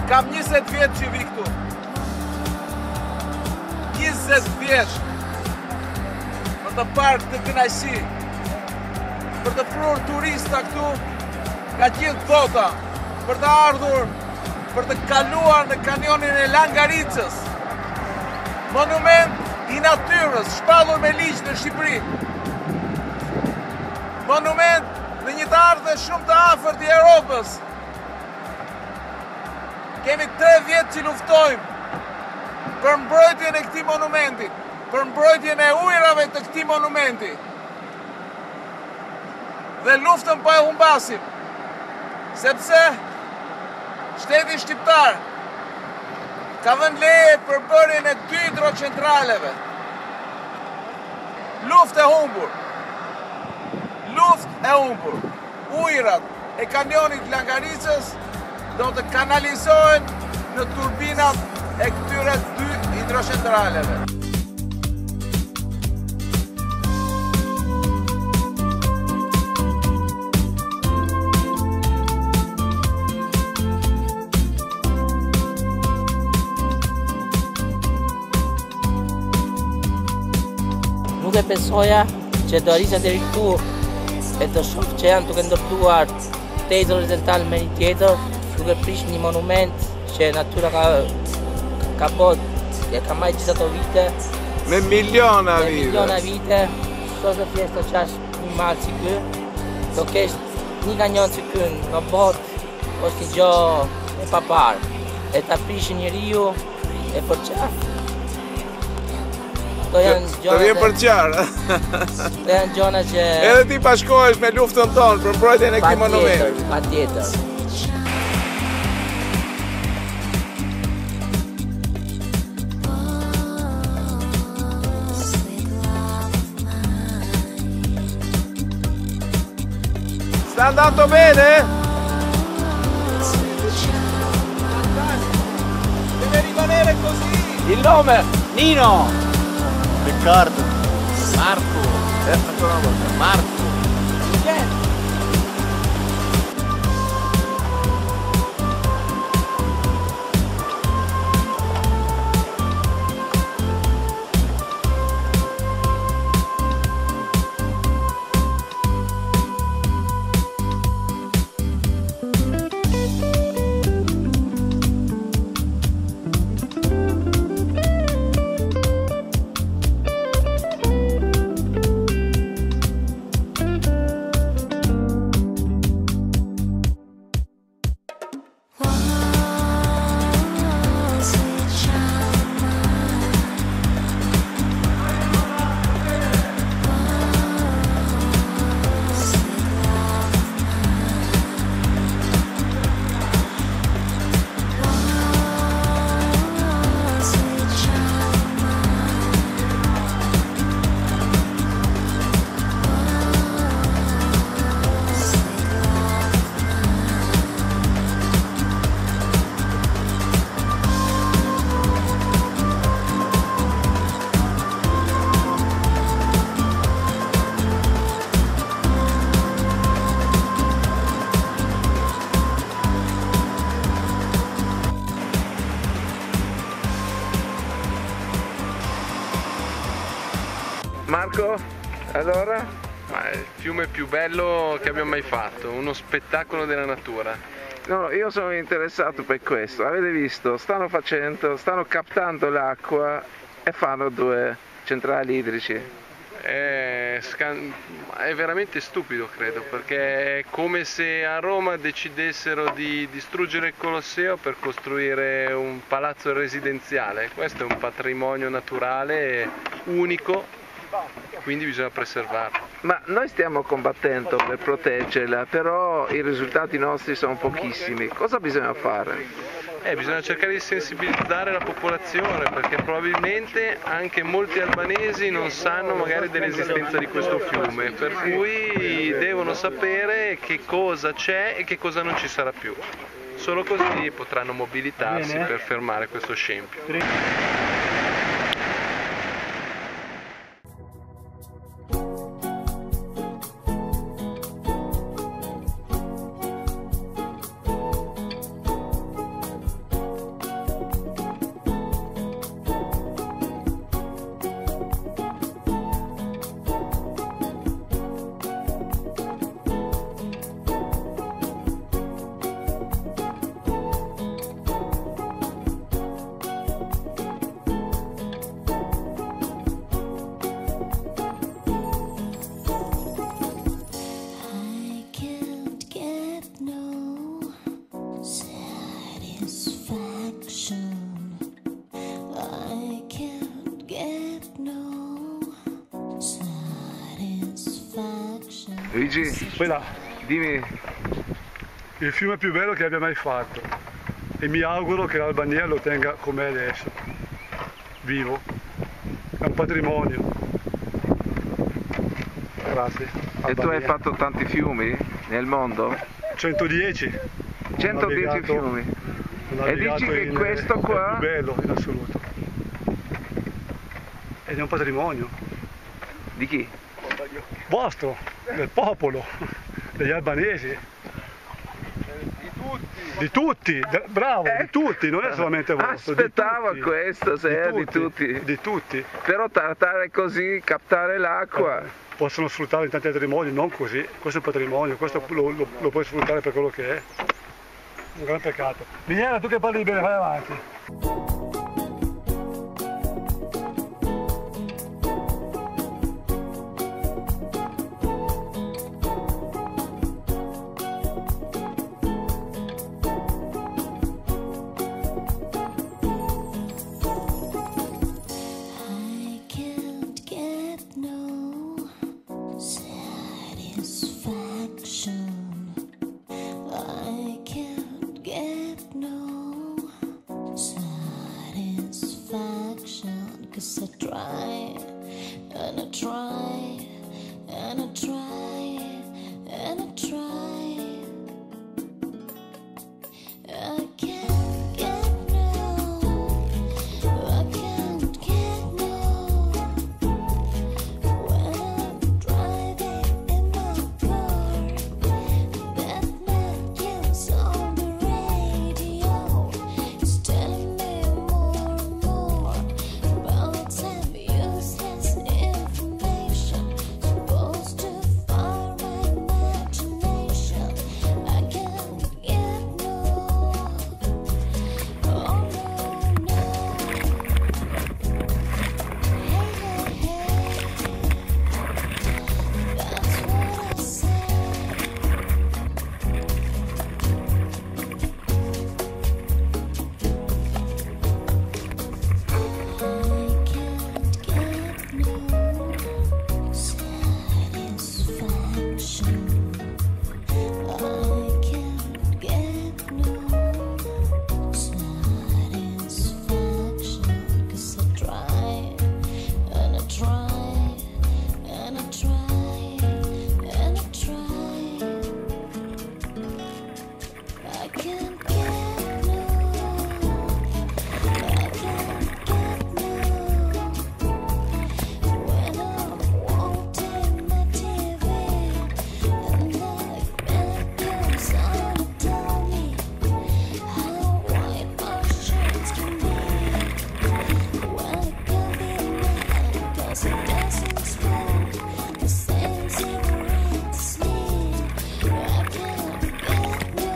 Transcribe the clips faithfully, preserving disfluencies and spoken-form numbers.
Kam njëzet vjetë që vi këtu. njëzet vjetë. Për të parë këtë kënaqësi. Për të pruar turista këtu nga gjithë bota. Për të ardhur, për të kaluar në kanionin e Langaricës. Monument i natyrës, shpallur me ligj në Shqipëri. Monument në një të ardhme shumë të afërt i Europës. Kemi tre vjetë që luftojmë për mbrojtjen e këtij monumenti, për mbrojtjen e ujrave të këtij monumenti. Dhe luftën po e humbasim, sepse shteti shqiptar ka dhënë leje për bërjen e dy hidrocentraleve. Luftë e humbur. Luftë e humbur. Ujrat e kanionit Langaricës do të kanalizohen në turbinat e këtyre dy hidrocentraleve. Nuk e besoja që do arrisja deri këtu e të shoh që janë duke ndërtuar te hidrocentrale me një tjetër, duke prish një monument që natyra ka ka bot e ka majtë gjithë ato vite. Me miliona me vite. miliona vite. Sot thjesht të qash një malë si ky, do kesh një kanjon si ky në botë, është një gjo e paparë. E ta prishë njeriu e për qafë. Të Të vjen për qarë. Të janë gjona që... Edhe ti bashkohesh me luftën tonë për mbrojtjen e këtij monumenti. Patjetër. Sta andando bene? Deve rimanere così. Il nome? Nino. Riccardo. Marco. Eh, ancora una volta. Marco. Michele. Marco, allora? Ma è il fiume più bello che abbiamo mai fatto, uno spettacolo della natura. No, io sono interessato per questo. Avete visto? Stanno facendo, stanno captando l'acqua e fanno due centrali idrici. È, scan... è veramente stupido, credo, perché è come se a Roma decidessero di distruggere il Colosseo per costruire un palazzo residenziale. Questo è un patrimonio naturale unico, quindi bisogna preservarlo. Ma noi stiamo combattendo per proteggerla, però i risultati nostri sono pochissimi. Cosa bisogna fare? Eh, bisogna cercare di sensibilizzare la popolazione, perché probabilmente anche molti albanesi non sanno magari dell'esistenza di questo fiume, per cui devono sapere che cosa c'è e che cosa non ci sarà più. Solo così potranno mobilitarsi per fermare questo scempio. Luigi, Poi là, dimmi, il fiume più bello che abbia mai fatto e mi auguro che l'Albania lo tenga come adesso, vivo, è un patrimonio. Grazie. e tu hai Albania. fatto tanti fiumi nel mondo? centodieci. centodieci navigato- fiumi. ho E dici navigato che in- questo è qua- il più bello in assoluto. Ed è un patrimonio Di chi? vostro, del popolo, degli albanesi. Di tutti, de- bravo, di tutti, non è solamente vostro. di Aspettavo tutti. questo, se è di tutti. Di tutti. Però trattare così, captare l'acqua. Possono sfruttarlo in tanti altri modi, non così. Questo è un patrimonio, questo lo, lo- lo puoi sfruttare per quello che è. Un gran peccato. Miniera, tu che parli bene, vai avanti. I can't get no satisfaction. I can't get no satisfaction. 'Cause I try and I try and I try and I try. I can't get no, I can't get no. When I'm driving in my car, that news on the radio is telling me more and more about some useless information supposed to fire my imagination. I can't get no, oh no, no. Hey, hey, hey, that's what I say. I can't get no satisfaction. I can't get no satisfaction. 'Cause I try and I try and I try and I try. I can't get no, I can't get no. When I'm watching my T V and the videos on to tell me how white my shirts can be. Well, it could be mine 'cause it doesn't smoke the same cigarettes as me. I can't get no,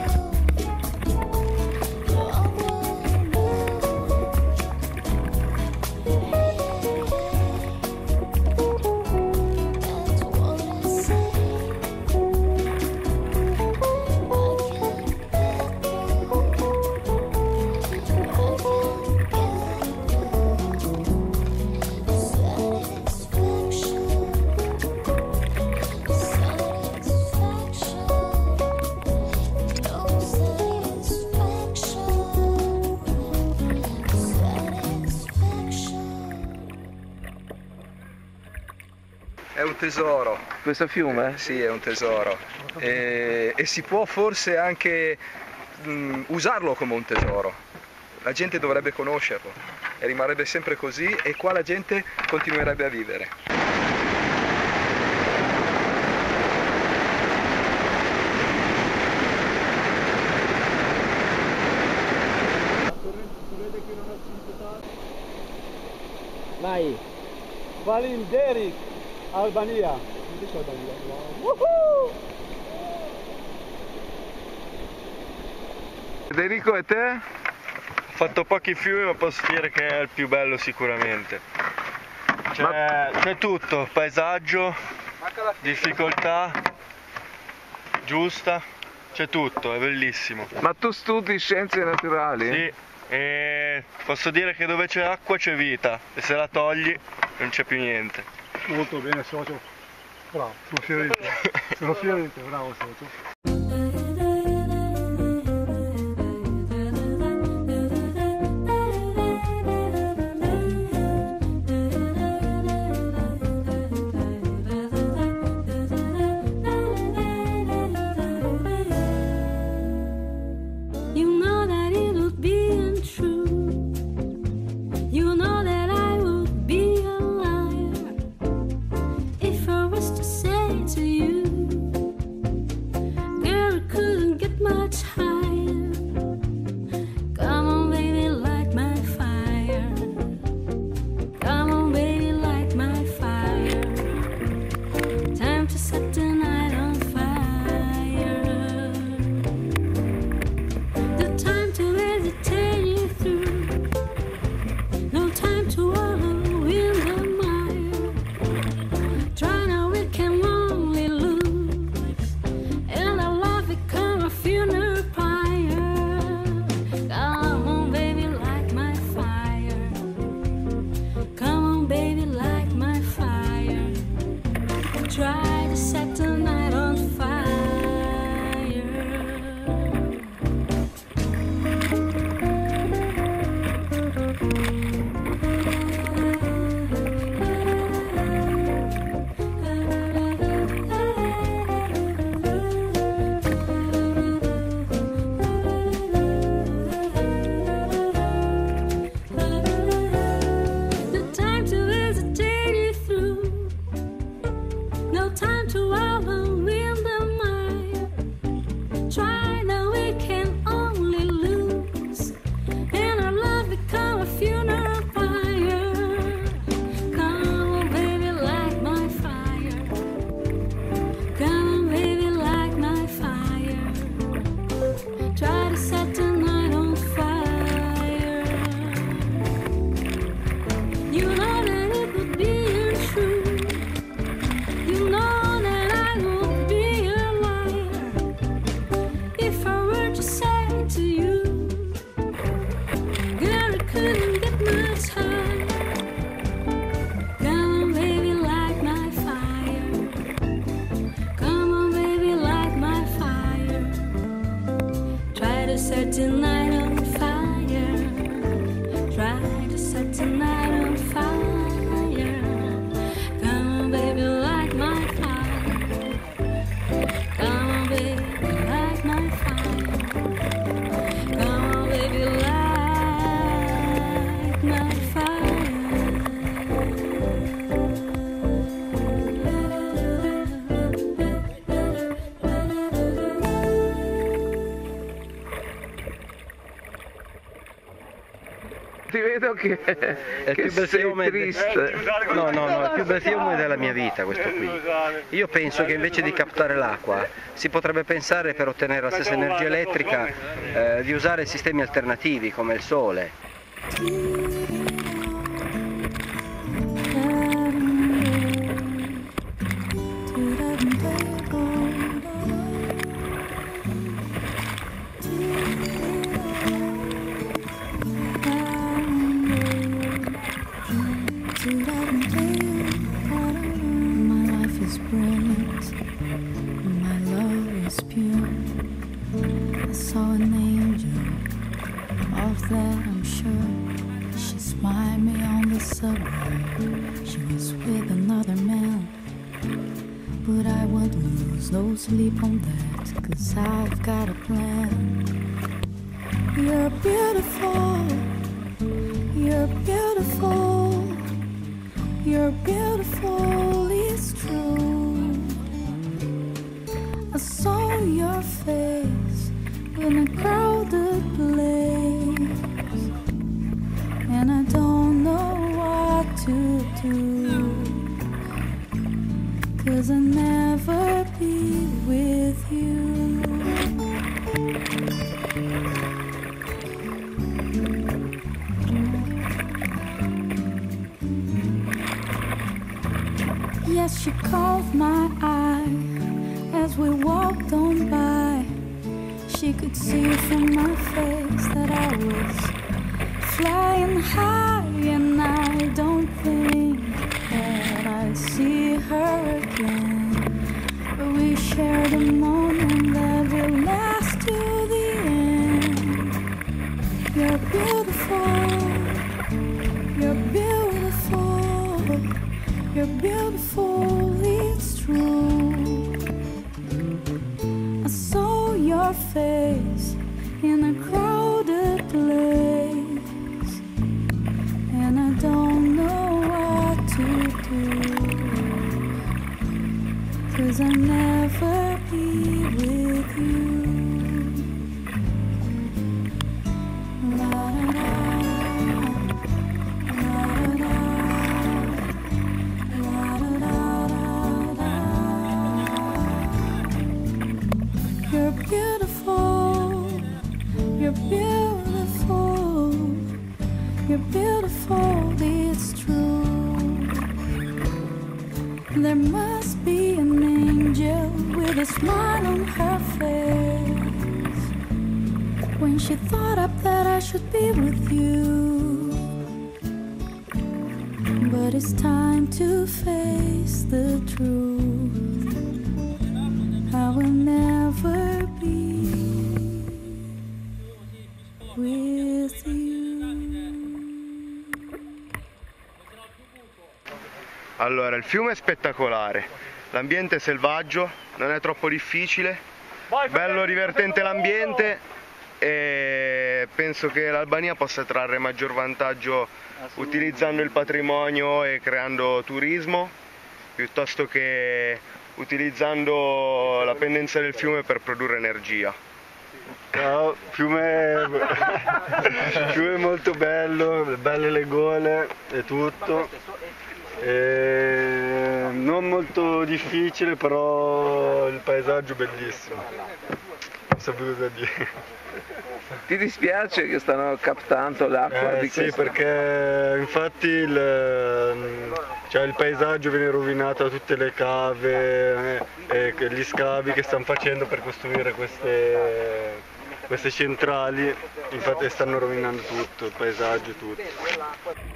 oh no, no. Hey, hey, that's what I say. I can't get no, È un tesoro. Questo fiume? Sì, è un tesoro. E, e si può forse anche mh, usarlo come un tesoro. La gente dovrebbe conoscerlo e rimarrebbe sempre così e qua la gente continuerebbe a vivere. Vai! Valinderic, Albania. Mi dice Albania. Federico, e te? Ho fatto pochi fiumi ma posso dire che è il più bello sicuramente. C'è, c'è tutto, paesaggio, difficoltà, giusta, c'è tutto, è bellissimo. Ma tu studi scienze naturali? Sì, e posso dire che dove c'è acqua c'è vita e se la togli non c'è più niente. Molto bene, socio. Bravo, non si ride. Sono fiero di te, bravo Sergio. You know that it would be untrue. You know that I would be a liar if I was to say to you, girl, it couldn't get much higher. Come on, baby, light my fire. Come on, baby, light my fire. Time to set the night on fire. The time to hesitate you through. No time to wallow in the mire. Try now, we can only lose. And our love become a funeral pyre. Come on, baby, light my fire. Come on, baby, light my fire. Try to set the night on fire. No time to hesitate you through. No time to wallow in the mire. Try now, we can only lose. And our love become a funeral pyre. Come on, baby, light my fire. Come on, baby, light my fire. Try to set the night on fire. You know that it would be untrue. You know that I would be a liar if I were to say to you, girl, it couldn't get much higher. Come on, baby, light my fire. Come on, baby, light my fire. Try to set the night on fire. Try to set the night on fire. Come on, baby, light my fire. Come on, baby, light my fire. Come on, baby, light my fire. Ti vedo che, È il che più bel sei fiume triste. No, no, no, il più bel fiume della mia vita questo qui. Io penso che invece di captare l'acqua si potrebbe pensare, per ottenere la stessa energia elettrica, eh, di usare sistemi alternativi come il sole. My life is brilliant, my love is pure. I saw an angel, of that I'm sure. She smiled me on the subway, she was with another man. But I won't lose no sleep on that, cause I've got a plan. You're beautiful, you're beautiful, you're beautiful, it's true. I saw your face in a crowded place, and I don't know what to do, cause I'll never be with you. Yes, she caught my eye as we walked on by. She could see from my face that I was flying high, and I don't think that I'll see her again. But we share the moment that will last to the end. You're beautiful, you're beautiful, you're beautiful, it's true. I saw your face in a crowded place, and I don't know what to do, 'cause I'll never be with you. You're beautiful, you're beautiful, you're beautiful, it's true. There must be an angel with a smile on her face when she thought up that I should be with you. But it's time to face the truth. I will never be with you. Allora, il fiume è spettacolare, l'ambiente è selvaggio, non è troppo difficile, bello divertente l'ambiente e penso che l'Albania possa trarre maggior vantaggio utilizzando il patrimonio e creando turismo piuttosto che utilizzando la pendenza del fiume per produrre energia. Ciao, fiume, fiume molto bello, belle le gole e tutto, e non molto difficile, però il paesaggio è bellissimo, non so più cosa dire. Ti dispiace che stanno captando l'acqua? Eh, di sì, questo? perché infatti il, cioè il paesaggio viene rovinato da tutte le cave eh, e gli scavi che stanno facendo per costruire queste, queste centrali, infatti stanno rovinando tutto, il paesaggio, tutto.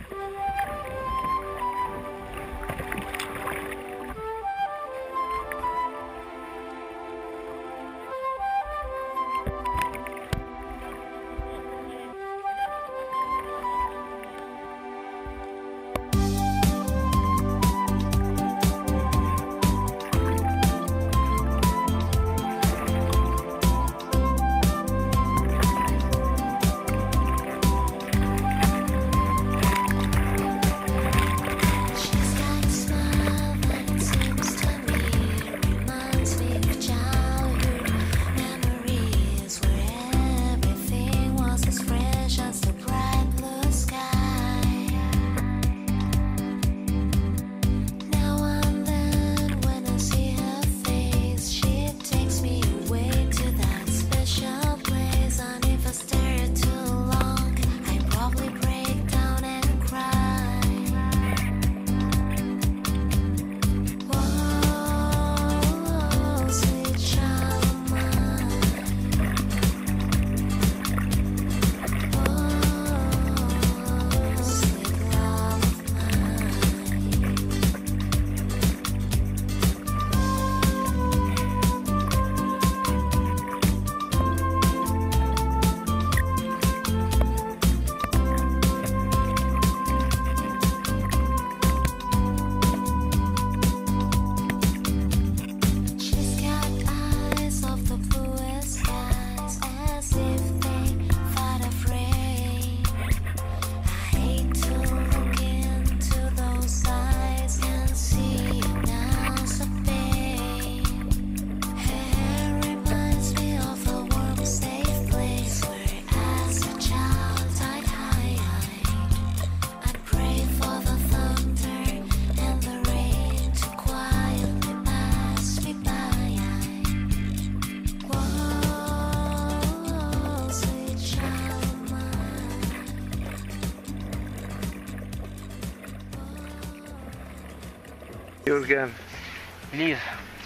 Jürgen, Liv,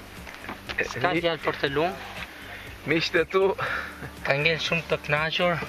s'ka djalë për të lumë, miqtë e tu, ka ngellë shumë të kënaqur.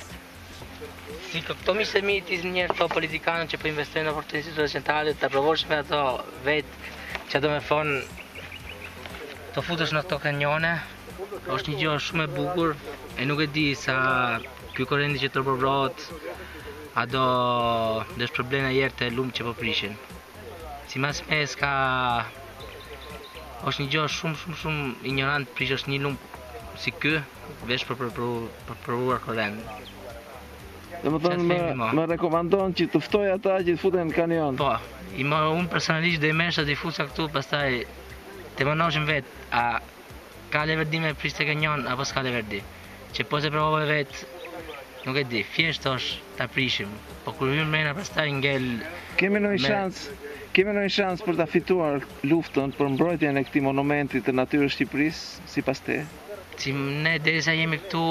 Si këto miqtë e mi ti njerë këto politikanët që po investojnë në për të institutet centrale, të provosh me ato vetë që do me thonë të futesh në këto kanjone, është një gjë shumë e bukur e nuk e di sa ky korrenti që të përbrohet a do desh probleme herë të lumë që po prishin. Si mas me s'ka është një gjë shumë shumë shumë ignorant prish është një lumë si ky vesh për për për provuar korrent. Domethënë më, më rekomandon që të ftoj ata që të futen në kanion. Po, i më unë personalisht do i mesha të i fusa këtu, pastaj të mënoshim vet, a ka leverdi me prish të kanion apo s'ka leverdi. Që po se provove vet, nuk e di, thjesht është ta prishim. Po kur hym mrena pastaj ngel. Kemi ndonjë shans, kemi ndonjë shans për ta fituar luftën për mbrojtjen e këtij monumenti të natyrës Shqipërisë sipas te? Si ne derisa jemi këtu,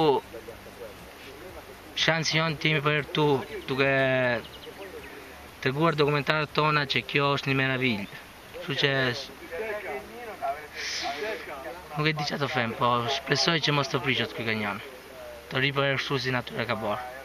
shansi jonë të jemi për këtu duke treguar dokumentarët tona që kjo është një meravigl. Kështu që nuk e di çfarë të them, po shpresoj që mos të prishet ky kanjon. Të ri për kështu si natyra ka bërë.